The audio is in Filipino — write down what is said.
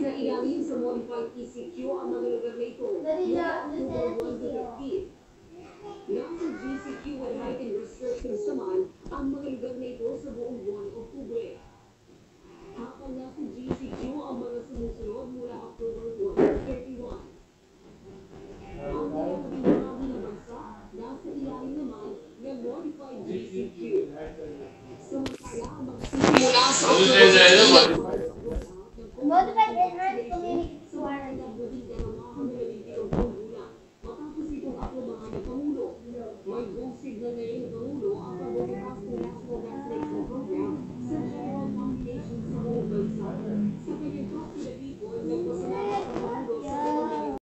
Isinailalim sa modified ECQ ang mga lugar na ito mula October 1 to 15. Nasa GCQ with heightened restrictions naman ang mga lugar na ito sa buong buwan Oktubre. Habang nasa GCQ ang mga sumusunod mula October 1 to 31. Ang mga kabinahagi ng bansa nasa ilalim naman ng modified GCQ. Samantala ang mga simula sa October